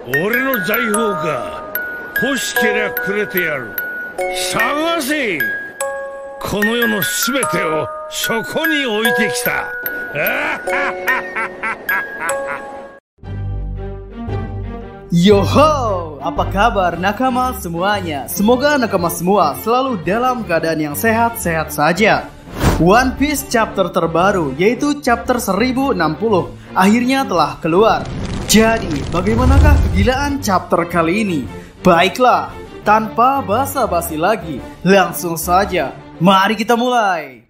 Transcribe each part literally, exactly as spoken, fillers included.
俺の財宝か。欲しけりゃくれてやる。探せ。この世のすべてをそこに置いてきた。 Yoho, apa kabar nakama semuanya? Semoga nakama semua selalu dalam keadaan yang sehat-sehat saja. One Piece chapter terbaru, yaitu chapter seribu enam puluh, akhirnya telah keluar. Jadi, bagaimanakah kegilaan chapter kali ini? Baiklah, tanpa basa-basi lagi, langsung saja, mari kita mulai.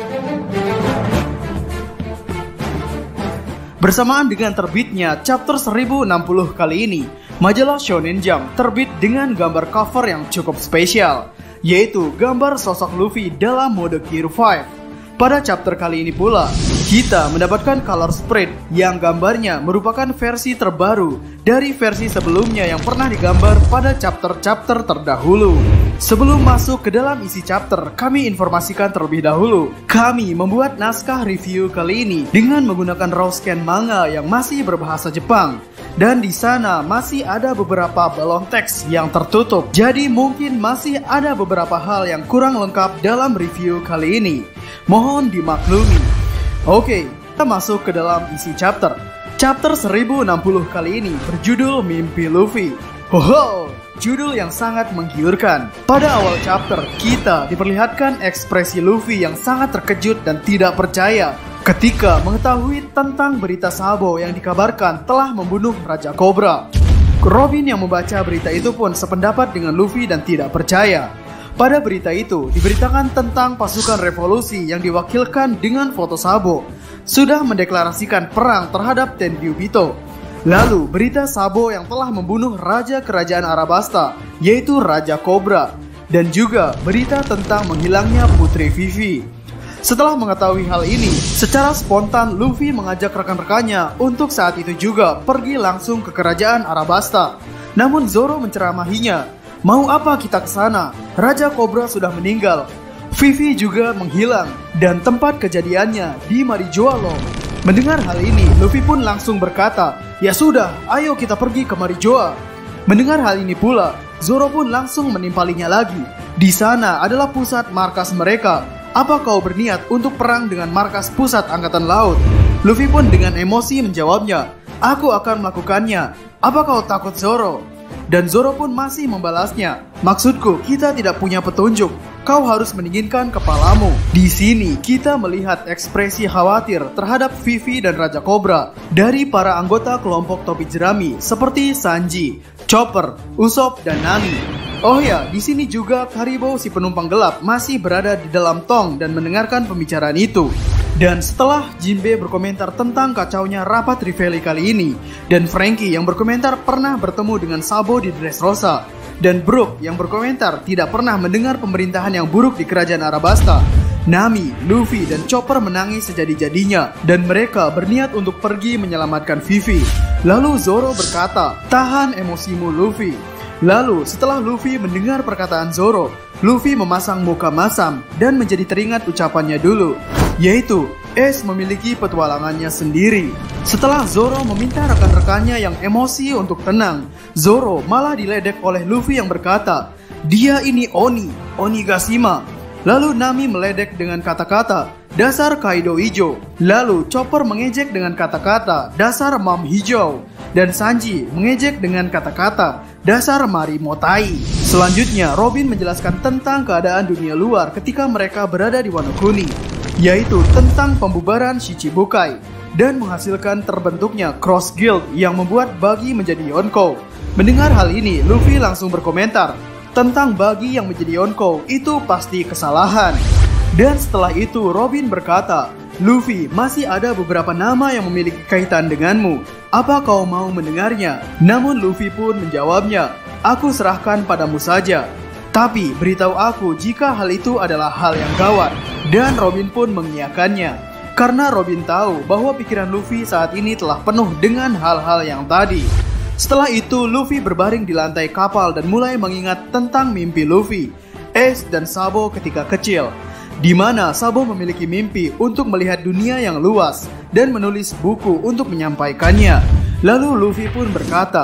Bersamaan dengan terbitnya chapter seribu enam puluh kali ini, majalah Shonen Jump terbit dengan gambar cover yang cukup spesial, yaitu gambar sosok Luffy dalam mode Gear lima. Pada chapter kali ini pula, kita mendapatkan color spread yang gambarnya merupakan versi terbaru dari versi sebelumnya yang pernah digambar pada chapter-chapter terdahulu. Sebelum masuk ke dalam isi chapter, kami informasikan terlebih dahulu. Kami membuat naskah review kali ini dengan menggunakan raw scan manga yang masih berbahasa Jepang. Dan di sana masih ada beberapa balon teks yang tertutup. Jadi mungkin masih ada beberapa hal yang kurang lengkap dalam review kali ini. Mohon dimaklumi. Oke, kita masuk ke dalam isi chapter. Chapter seribu enam puluh kali ini berjudul Mimpi Luffy. Hoho, judul yang sangat menggiurkan. Pada awal chapter, kita diperlihatkan ekspresi Luffy yang sangat terkejut dan tidak percaya ketika mengetahui tentang berita Sabo yang dikabarkan telah membunuh Raja Cobra. Robin yang membaca berita itu pun sependapat dengan Luffy dan tidak percaya. Pada berita itu diberitakan tentang pasukan revolusi yang diwakilkan dengan foto Sabo sudah mendeklarasikan perang terhadap Tenryubito. Lalu berita Sabo yang telah membunuh Raja Kerajaan Arabasta, yaitu Raja Cobra, dan juga berita tentang menghilangnya Putri Vivi. Setelah mengetahui hal ini, secara spontan Luffy mengajak rekan-rekannya untuk saat itu juga pergi langsung ke Kerajaan Arabasta. Namun Zoro menceramahinya, mau apa kita ke sana? Raja Cobra sudah meninggal, Vivi juga menghilang, dan tempat kejadiannya di Marijoa. Mendengar hal ini, Luffy pun langsung berkata, ya sudah, ayo kita pergi ke Marijoa. Mendengar hal ini pula, Zoro pun langsung menimpalinya lagi. Di sana adalah pusat markas mereka. Apa kau berniat untuk perang dengan markas pusat angkatan laut? Luffy pun dengan emosi menjawabnya, aku akan melakukannya. Apa kau takut Zoro? Dan Zoro pun masih membalasnya, maksudku kita tidak punya petunjuk. Kau harus mendinginkan kepalamu. Di sini kita melihat ekspresi khawatir terhadap Vivi dan Raja Cobra dari para anggota kelompok topi jerami seperti Sanji, Chopper, Usopp, dan Nami. Oh ya, di sini juga Karibo si penumpang gelap masih berada di dalam tong dan mendengarkan pembicaraan itu. Dan setelah Jinbe berkomentar tentang kacaunya rapat Rivali kali ini, dan Franky yang berkomentar pernah bertemu dengan Sabo di Dressrosa, dan Brook yang berkomentar tidak pernah mendengar pemerintahan yang buruk di Kerajaan Arabasta, Nami, Luffy, dan Chopper menangis sejadi-jadinya, dan mereka berniat untuk pergi menyelamatkan Vivi. Lalu Zoro berkata, tahan emosimu Luffy. Lalu setelah Luffy mendengar perkataan Zoro, Luffy memasang muka masam dan menjadi teringat ucapannya dulu, yaitu Ace memiliki petualangannya sendiri. Setelah Zoro meminta rekan-rekannya yang emosi untuk tenang, Zoro malah diledek oleh Luffy yang berkata, dia ini Oni, Onigashima. Lalu Nami meledek dengan kata-kata, dasar Kaido hijau. Lalu Chopper mengejek dengan kata-kata, dasar Mam hijau. Dan Sanji mengejek dengan kata-kata, dasar Marimotai. Selanjutnya Robin menjelaskan tentang keadaan dunia luar ketika mereka berada di Wano Kuni, yaitu tentang pembubaran Shichibukai dan menghasilkan terbentuknya Cross Guild yang membuat Buggy menjadi Yonkou. Mendengar hal ini, Luffy langsung berkomentar tentang Buggy yang menjadi Yonkou itu pasti kesalahan. Dan setelah itu Robin berkata, Luffy, masih ada beberapa nama yang memiliki kaitan denganmu. Apa kau mau mendengarnya? Namun Luffy pun menjawabnya, aku serahkan padamu saja. Tapi beritahu aku jika hal itu adalah hal yang gawat. Dan Robin pun mengiyakannya, karena Robin tahu bahwa pikiran Luffy saat ini telah penuh dengan hal-hal yang tadi. Setelah itu Luffy berbaring di lantai kapal dan mulai mengingat tentang mimpi Luffy, Ace, dan Sabo ketika kecil, di mana Sabo memiliki mimpi untuk melihat dunia yang luas dan menulis buku untuk menyampaikannya. Lalu Luffy pun berkata,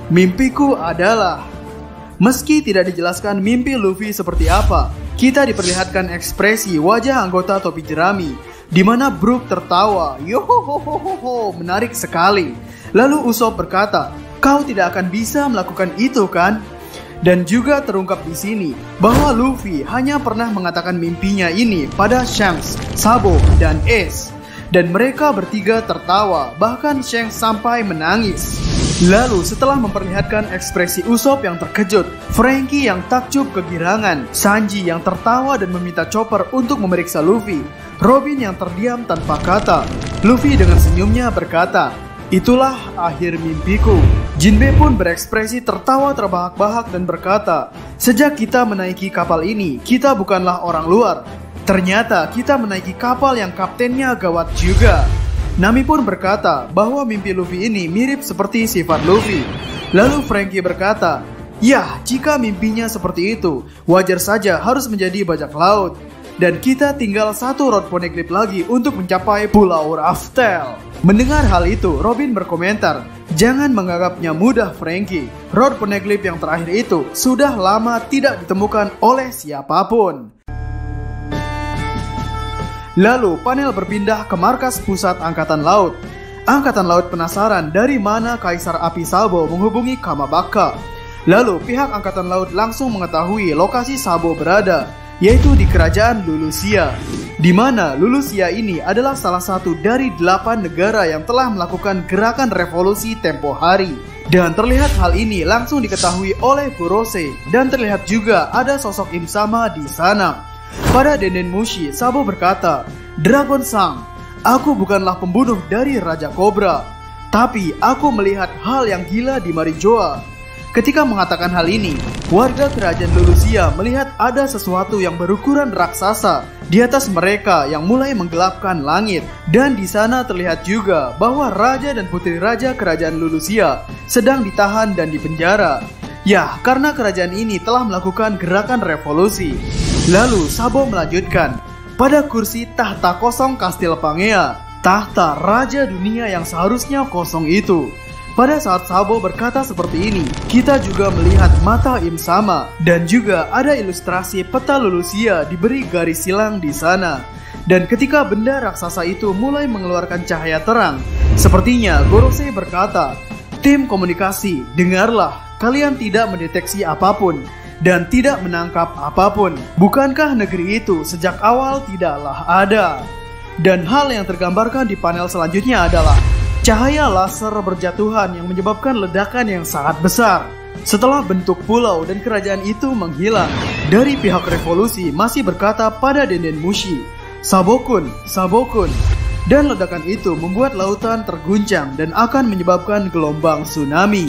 Mimpiku adalah... Meski tidak dijelaskan mimpi Luffy seperti apa, kita diperlihatkan ekspresi wajah anggota topi jerami, di mana Brook tertawa, yohohohoho, menarik sekali. Lalu Usopp berkata, kau tidak akan bisa melakukan itu kan? Dan juga terungkap di sini bahwa Luffy hanya pernah mengatakan mimpinya ini pada Shanks, Sabo, dan Ace. Dan mereka bertiga tertawa, bahkan Shanks sampai menangis. Lalu setelah memperlihatkan ekspresi Usopp yang terkejut, Franky yang takjub kegirangan, Sanji yang tertawa dan meminta Chopper untuk memeriksa Luffy, Robin yang terdiam tanpa kata, Luffy dengan senyumnya berkata, itulah akhir mimpiku. Jinbe pun berekspresi tertawa terbahak-bahak dan berkata, sejak kita menaiki kapal ini, kita bukanlah orang luar. Ternyata kita menaiki kapal yang kaptennya gawat juga. Nami pun berkata bahwa mimpi Luffy ini mirip seperti sifat Luffy. Lalu Franky berkata, yah, jika mimpinya seperti itu, wajar saja harus menjadi bajak laut. Dan kita tinggal satu Road Poneglyph lagi untuk mencapai Pulau Raftel. Mendengar hal itu, Robin berkomentar, jangan menganggapnya mudah Franky. Road Poneglyph yang terakhir itu sudah lama tidak ditemukan oleh siapapun. Lalu panel berpindah ke markas pusat Angkatan Laut. Angkatan Laut penasaran dari mana Kaisar Api Sabo menghubungi Kamabaka. Lalu pihak Angkatan Laut langsung mengetahui lokasi Sabo berada, yaitu di kerajaan Lulusia. Di mana Lulusia ini adalah salah satu dari delapan negara yang telah melakukan gerakan revolusi tempo hari. Dan terlihat hal ini langsung diketahui oleh Gorosei, dan terlihat juga ada sosok Im Sama di sana. Pada Denden Mushi, Sabo berkata, Dragon Sang, aku bukanlah pembunuh dari Raja Cobra, tapi aku melihat hal yang gila di Marijoa. Ketika mengatakan hal ini, warga kerajaan Lulusia melihat ada sesuatu yang berukuran raksasa di atas mereka yang mulai menggelapkan langit. Dan di sana terlihat juga bahwa Raja dan Putri Raja kerajaan Lulusia sedang ditahan dan dipenjara. Ya, karena kerajaan ini telah melakukan gerakan revolusi. Lalu Sabo melanjutkan, pada kursi tahta kosong Kastil Pangea, tahta Raja Dunia yang seharusnya kosong itu. Pada saat Sabo berkata seperti ini, kita juga melihat mata Im Sama, dan juga ada ilustrasi peta Lulusia diberi garis silang di sana. Dan ketika benda raksasa itu mulai mengeluarkan cahaya terang, sepertinya Gorosei berkata, tim komunikasi, dengarlah, kalian tidak mendeteksi apapun dan tidak menangkap apapun. Bukankah negeri itu sejak awal tidaklah ada? Dan hal yang tergambarkan di panel selanjutnya adalah cahaya laser berjatuhan yang menyebabkan ledakan yang sangat besar. Setelah bentuk pulau dan kerajaan itu menghilang, dari pihak revolusi masih berkata pada Denden Mushi, Sabokun, Sabokun. Dan ledakan itu membuat lautan terguncang dan akan menyebabkan gelombang tsunami.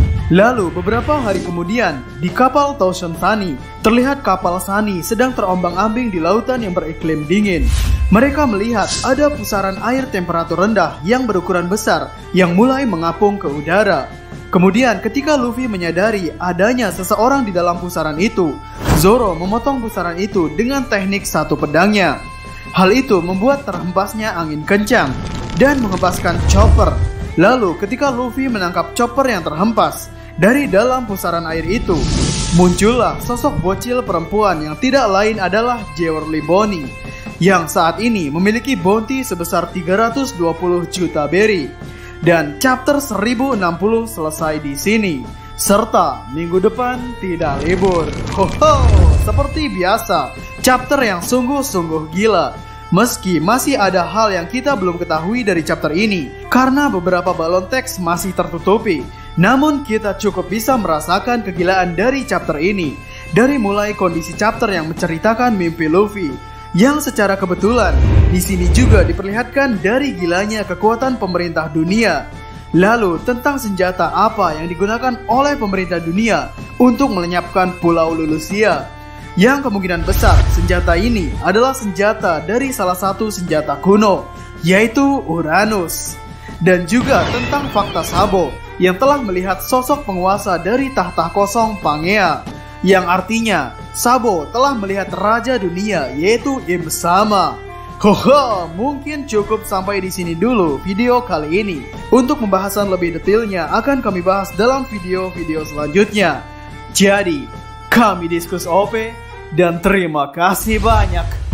Lalu beberapa hari kemudian, di kapal Toshon Sunny, terlihat kapal Sunny sedang terombang-ambing di lautan yang beriklim dingin. Mereka melihat ada pusaran air temperatur rendah yang berukuran besar yang mulai mengapung ke udara. Kemudian ketika Luffy menyadari adanya seseorang di dalam pusaran itu, Zoro memotong pusaran itu dengan teknik satu pedangnya. Hal itu membuat terhempasnya angin kencang dan menghempaskan Chopper. Lalu ketika Luffy menangkap Chopper yang terhempas, dari dalam pusaran air itu muncullah sosok bocil perempuan yang tidak lain adalah Jewelry Bonnie, yang saat ini memiliki bounty sebesar tiga ratus dua puluh juta berry. Dan chapter seribu enam puluh selesai di sini, serta minggu depan tidak libur. Hoho, seperti biasa, chapter yang sungguh-sungguh gila. Meski masih ada hal yang kita belum ketahui dari chapter ini, karena beberapa balon teks masih tertutupi, namun kita cukup bisa merasakan kegilaan dari chapter ini. Dari mulai kondisi chapter yang menceritakan mimpi Luffy, yang secara kebetulan di sini juga diperlihatkan dari gilanya kekuatan pemerintah dunia. Lalu tentang senjata apa yang digunakan oleh pemerintah dunia untuk melenyapkan Pulau Lulusia, yang kemungkinan besar senjata ini adalah senjata dari salah satu senjata kuno, yaitu Uranus. Dan juga tentang fakta Sabo yang telah melihat sosok penguasa dari tahta kosong Pangea, yang artinya Sabo telah melihat Raja Dunia yaitu Im Sama. Hoho, mungkin cukup sampai di sini dulu video kali ini. Untuk pembahasan lebih detailnya akan kami bahas dalam video-video selanjutnya. Jadi, kami Diskus O P dan terima kasih banyak.